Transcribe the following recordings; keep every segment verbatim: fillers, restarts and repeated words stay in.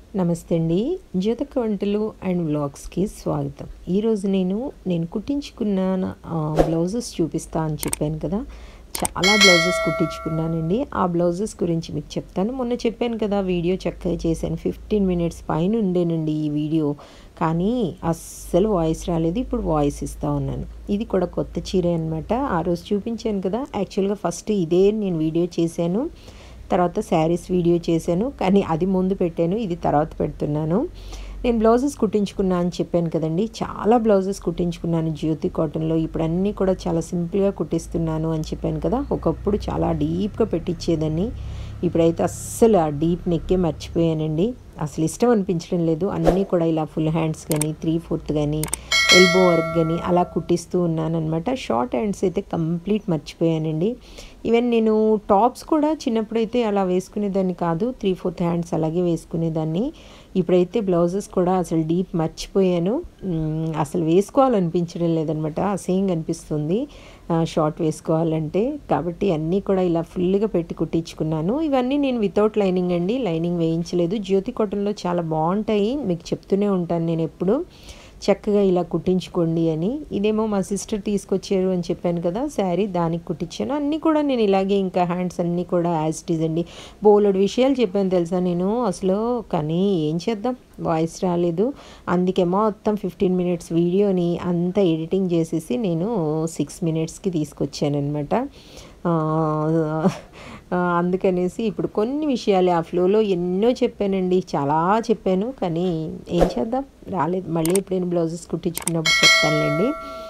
నమస్తే అండి. జ్యోతక్క వంటలు అండ్ వ్లాగ్స్కి స్వాగతం. ఈరోజు నేను నేను కుట్టించుకున్న బ్లౌజెస్ చూపిస్తా అని చెప్పాను కదా, చాలా బ్లౌజెస్ కుట్టించుకున్నానండి. ఆ బ్లౌజెస్ గురించి మీకు చెప్తాను. మొన్న చెప్పాను కదా వీడియో చక్కగా చేశాను, ఫిఫ్టీన్ మినిట్స్ పైన ఉండేనండి ఈ వీడియో, కానీ అస్సలు వాయిస్ రాలేదు. ఇప్పుడు వాయిస్ ఇస్తూ ఉన్నాను. ఇది కూడా కొత్త చీర అనమాట. ఆ రోజు చూపించాను కదా, యాక్చువల్గా ఫస్ట్ ఇదే నేను వీడియో చేశాను, తర్వాత శారీస్ వీడియో చేశాను, కానీ అది ముందు పెట్టాను, ఇది తర్వాత పెడుతున్నాను. నేను బ్లౌజెస్ కుట్టించుకున్నా అని చెప్పాను కదండి, చాలా బ్లౌజెస్ కుట్టించుకున్నాను జ్యోతి కాటన్లో. ఇప్పుడు అన్నీ కూడా చాలా సింపుల్గా కుట్టిస్తున్నాను అని చెప్పాను కదా. ఒకప్పుడు చాలా డీప్గా పెట్టించేదాన్ని, ఇప్పుడైతే అస్సలు ఆ డీప్ నెక్కే మర్చిపోయానండి. అసలు ఇష్టం అనిపించడం లేదు. అన్నీ కూడా ఇలా ఫుల్ హ్యాండ్స్ కానీ, త్రీ ఫోర్త్ కానీ, ఎల్బో వర్క్ కానీ అలా కుట్టిస్తూ ఉన్నాను అనమాట. షార్ట్ హ్యాండ్స్ అయితే కంప్లీట్ మర్చిపోయానండి. ఈవెన్ నేను టాప్స్ కూడా చిన్నప్పుడైతే అలా వేసుకునేదాన్ని కాదు, త్రీ ఫోర్త్ హ్యాండ్స్ అలాగే వేసుకునేదాన్ని. ఇప్పుడైతే బ్లౌజెస్ కూడా అసలు డీప్ మర్చిపోయాను, అసలు వేసుకోవాలనిపించడం లేదనమాట, అసేంగా అనిపిస్తుంది షార్ట్ వేసుకోవాలంటే. కాబట్టి అన్నీ కూడా ఇలా ఫుల్గా పెట్టి కుట్టించుకున్నాను. ఇవన్నీ నేను వితౌట్ లైనింగ్ అండి, లైనింగ్ వేయించలేదు. జ్యోతి కాటన్లో చాలా బాగుంటాయి, మీకు చెప్తూనే ఉంటాను నేను ఎప్పుడు, చక్కగా ఇలా కుట్టించుకోండి అని. ఇదేమో మా సిస్టర్ తీసుకొచ్చారు అని చెప్పాను కదా శారీ, దానికి కుట్టించాను. అన్నీ కూడా నేను ఇలాగే, ఇంకా హ్యాండ్స్ అన్నీ కూడా యాజ్ ఇట్ ఈజ్ అండి. బోలెడు విషయాలు చెప్పాను తెలుసా నేను అసలు, కానీ ఏం చేద్దాం, వాయిస్ రాలేదు. అందుకే మొత్తం ఫిఫ్టీన్ మినిట్స్ వీడియోని అంతా ఎడిటింగ్ చేసేసి నేను సిక్స్ మినిట్స్కి తీసుకొచ్చాను అనమాట. అందుకనేసి ఇప్పుడు కొన్ని విషయాలు ఆ ఫ్లోలో ఎన్నో చెప్పానండి, చాలా చెప్పాను, కానీ ఏం చేద్దాం, రాలేదు. మళ్ళీ ఎప్పుడైనా బ్లౌజెస్ కుట్టించుకున్నప్పుడు చెప్తానులేండి.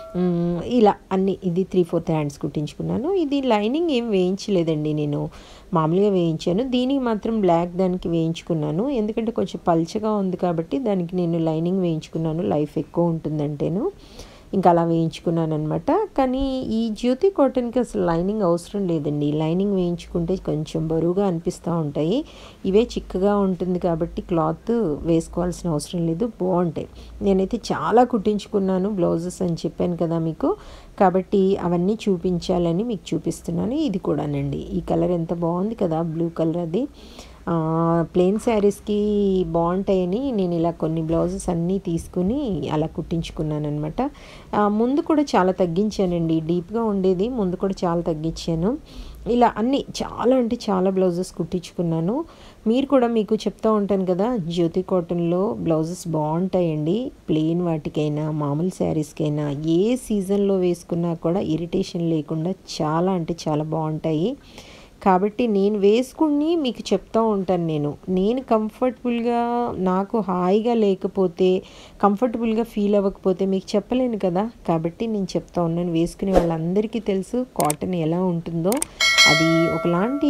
ఇలా అన్నీ, ఇది త్రీ ఫోర్త్ హ్యాండ్స్ కుట్టించుకున్నాను. ఇది లైనింగ్ ఏం వేయించలేదండి, నేను మామూలుగా వేయించాను. దీనికి మాత్రం బ్లాక్ దానికి వేయించుకున్నాను, ఎందుకంటే కొంచెం పల్చగా ఉంది కాబట్టి దానికి నేను లైనింగ్ వేయించుకున్నాను, లైఫ్ ఎక్కువ ఉంటుందంటేను, ఇంకా అలా వేయించుకున్నాను అనమాట. కానీ ఈ జ్యోతి కాటన్కి అసలు లైనింగ్ అవసరం లేదండి. లైనింగ్ వేయించుకుంటే కొంచెం బరువుగా అనిపిస్తూ ఉంటాయి. ఇవే చిక్కగా ఉంటుంది కాబట్టి క్లాత్ వేసుకోవాల్సిన అవసరం లేదు, బాగుంటాయి. నేనైతే చాలా కుట్టించుకున్నాను బ్లౌజెస్ అని చెప్పాను కదా మీకు, కాబట్టి అవన్నీ చూపించాలని మీకు చూపిస్తున్నాను. ఇది కూడానండి, ఈ కలర్ ఎంత బాగుంది కదా, బ్లూ కలర్, అది ప్లెయిన్ శారీస్కి బాగుంటాయని నేను ఇలా కొన్ని బ్లౌజెస్ అన్నీ తీసుకుని అలా కుట్టించుకున్నాను అనమాట. ముందు కూడా చాలా తగ్గించానండి, డీప్గా ఉండేది, ముందు కూడా చాలా తగ్గించాను. ఇలా అన్నీ చాలా అంటే చాలా బ్లౌజెస్ కుట్టించుకున్నాను. మీరు కూడా, మీకు చెప్తూ ఉంటాను కదా, జ్యోతి కాటన్లో బ్లౌజెస్ బాగుంటాయండి, ప్లెయిన్ వాటికైనా మామూలు శారీస్కైనా ఏ సీజన్లో వేసుకున్నా కూడా ఇరిటేషన్ లేకుండా చాలా అంటే చాలా బాగుంటాయి. కాబట్టి నేను వేసుకుని మీకు చెప్తూ ఉంటాను. నేను నేను కంఫర్టబుల్గా, నాకు హాయిగా లేకపోతే, కంఫర్టబుల్గా ఫీల్ అవ్వకపోతే మీకు చెప్పలేను కదా, కాబట్టి నేను చెప్తా ఉన్నాను. వేసుకునే వాళ్ళందరికీ తెలుసు కాటన్ ఎలా ఉంటుందో, అది ఒకలాంటి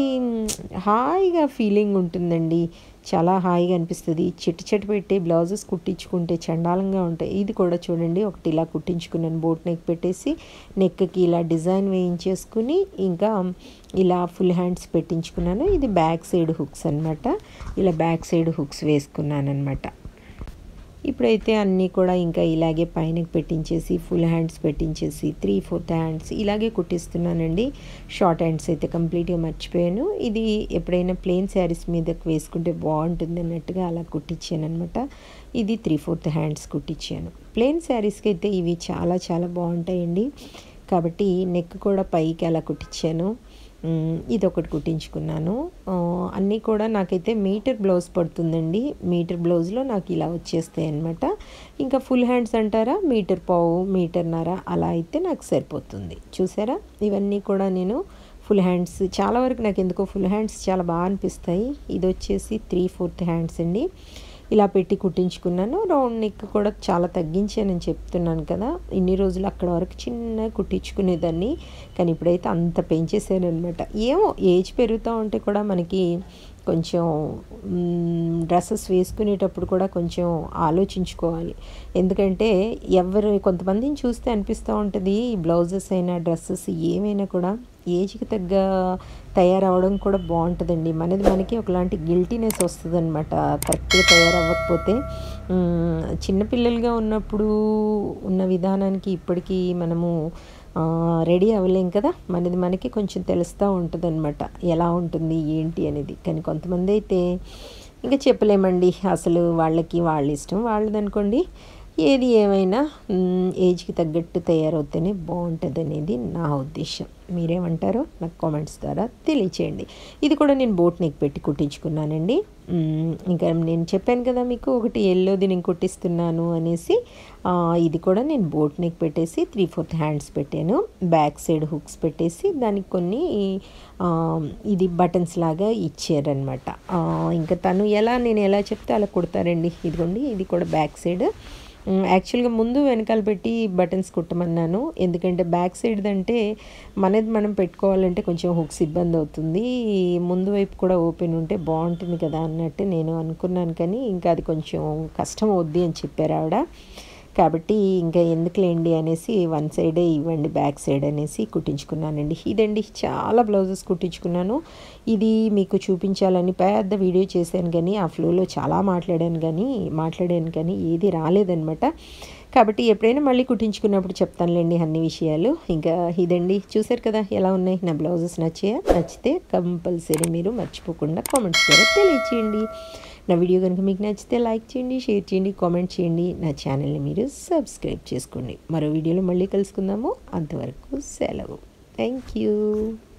హాయిగా ఫీలింగ్ ఉంటుందండి, చాలా హాయిగా అనిపిస్తుంది. చెట్టు చెట్టు పెట్టి బ్లౌజెస్ కుట్టించుకుంటే చండాలంగా ఉంటాయి. ఇది కూడా చూడండి, ఒకటి ఇలా కుట్టించుకున్నాను, బోట్ నెక్ పెట్టేసి నెక్కి ఇలా డిజైన్ వేయించేసుకుని ఇంకా ఇలా ఫుల్ హ్యాండ్స్ పెట్టించుకున్నాను. ఇది బ్యాక్ సైడ్ హుక్స్ అనమాట, ఇలా బ్యాక్ సైడ్ హుక్స్ వేసుకున్నాను అనమాట. ఇప్పుడైతే అన్నీ కూడా ఇంకా ఇలాగే పైనకి పెట్టించేసి ఫుల్ హ్యాండ్స్ పెట్టించేసి త్రీ ఫోర్త్ హ్యాండ్స్ ఇలాగే కుట్టిస్తున్నానండి. షార్ట్ హ్యాండ్స్ అయితే కంప్లీట్గా మర్చిపోయాను. ఇది ఎప్పుడైనా ప్లెయిన్ శారీస్ మీదకి వేసుకుంటే బాగుంటుంది అన్నట్టుగా అలా కుట్టించాను అనమాట. ఇది త్రీ ఫోర్త్ హ్యాండ్స్ కుట్టించాను. ప్లెయిన్ శారీస్కి అయితే ఇవి చాలా చాలా బాగుంటాయండి, కాబట్టి నెక్ కూడా పైకి అలా కుట్టించాను. ఇది ఒకటి కుట్టించుకున్నాను. అన్నీ కూడా నాకైతే మీటర్ బ్లౌజ్ పడుతుందండి, మీటర్ బ్లౌజ్లో నాకు ఇలా వచ్చేస్తాయి అన్నమాట. ఇంకా ఫుల్ హ్యాండ్స్ అంటారా, మీటర్ పావు మీటర్న్నర అలా అయితే నాకు సరిపోతుంది. చూసారా, ఇవన్నీ కూడా నేను ఫుల్ హ్యాండ్స్, చాలా వరకు నాకు ఎందుకో ఫుల్ హ్యాండ్స్ చాలా బాగా అనిపిస్తాయి. ఇది వచ్చేసి త్రీ ఫోర్త్ హ్యాండ్స్ అండి, ఇలా పెట్టి కుట్టించుకున్నాను. రౌండ్ నెక్ కూడా చాలా తగ్గించానని చెప్తున్నాను కదా, ఇన్ని రోజులు అక్కడ వరకు చిన్న కుట్టించుకునేదాన్ని, కానీ ఇప్పుడైతే అంత పెంచేసాను అనమాట. ఏమో ఏజ్ పెరుగుతూ ఉంటే కూడా మనకి కొంచెం డ్రెస్సెస్ వేసుకునేటప్పుడు కూడా కొంచెం ఆలోచించుకోవాలి. ఎందుకంటే ఎవరు, కొంతమందిని చూస్తే అనిపిస్తూ ఉంటుంది, బ్లౌజెస్ అయినా డ్రెస్సెస్ ఏమైనా కూడా ఏజ్కి తగ్గ తయారవడం కూడా బాగుంటుందండి. మనది మనకి ఒకలాంటి గిల్టీనెస్ వస్తుంది అనమాట కరెక్ట్గా తయారవ్వకపోతే. చిన్నపిల్లలుగా ఉన్నప్పుడు ఉన్న విధానానికి ఇప్పటికీ మనము రెడీ అవ్వలేం కదా, మనది మనకి కొంచెం తెలుస్తూ ఉంటుంది అనమాట ఎలా ఉంటుంది ఏంటి అనేది. కానీ కొంతమంది అయితే ఇంకా చెప్పలేమండి, అసలు వాళ్ళకి వాళ్ళ ఇష్టం వాళ్ళదనుకోండి. ఏది ఏమైనా ఏజ్కి తగ్గట్టు తయారవుతేనే బాగుంటుంది అనేది నా ఉద్దేశం. మీరేమంటారో నాకు కామెంట్స్ ద్వారా తెలియచేయండి. ఇది కూడా నేను బోట్ నెక్ పెట్టి కుట్టించుకున్నానండి. ఇంకా నేను చెప్పాను కదా మీకు ఒకటి ఎల్లోది నేను కుట్టిస్తున్నాను అనేసి, ఇది కూడా నేను బోట్ నెక్ పెట్టేసి త్రీ ఫోర్త్ హ్యాండ్స్ పెట్టాను. బ్యాక్ సైడ్ హుక్స్ పెట్టేసి దానికి కొన్ని ఇది బటన్స్ లాగా ఇచ్చారనమాట. ఇంకా తను ఎలా నేను ఎలా చెప్తే అలా కుడతారండి. ఇదిగోండి, ఇది కూడా బ్యాక్ సైడ్. యాక్చువల్గా ముందు వెనకాల పెట్టి బటన్స్ కుట్టమన్నాను, ఎందుకంటే బ్యాక్ సైడ్ అంటే మనది మనం పెట్టుకోవాలంటే కొంచెం హుక్స్ ఇబ్బంది అవుతుంది. ముందు వైపు కూడా ఓపెన్ ఉంటే బాగుంటుంది కదా అన్నట్టు నేను అనుకున్నాను, కానీ ఇంకా అది కొంచెం కష్టం అవుద్ది అని చెప్పారు ఆవిడ. కాబట్టి ఇంకా ఎందుకులేండి అనేసి వన్ సైడే ఇవ్వండి బ్యాక్ సైడ్ అనేసి కుట్టించుకున్నానండి. ఇదండి, చాలా బ్లౌజెస్ కుట్టించుకున్నాను. ఇది మీకు చూపించాలని పెద్ద వీడియో చేశాను, కానీ ఆ ఫ్లోలో చాలా మాట్లాడాను కానీ మాట్లాడాను కానీ ఏది రాలేదనమాట. కాబట్టి ఎప్పుడైనా మళ్ళీ కుట్టించుకున్నప్పుడు చెప్తానులేండి అన్ని విషయాలు. ఇంకా ఇదండి, చూసారు కదా ఎలా ఉన్నాయి నా బ్లౌజెస్. నచ్చాయా? నచ్చితే కంపల్సరీ మీరు మర్చిపోకుండా కామెంట్స్ ద్వారా తెలియచేయండి. నా వీడియో కనుక మీకు నచ్చితే లైక్ చేయండి, షేర్ చేయండి, కామెంట్ చేయండి. నా ఛానల్ని మీరు సబ్స్క్రైబ్ చేసుకోండి. మరో వీడియోలో మళ్ళీ కలుసుకుందాము. అంతవరకు సెలవు. Thank you.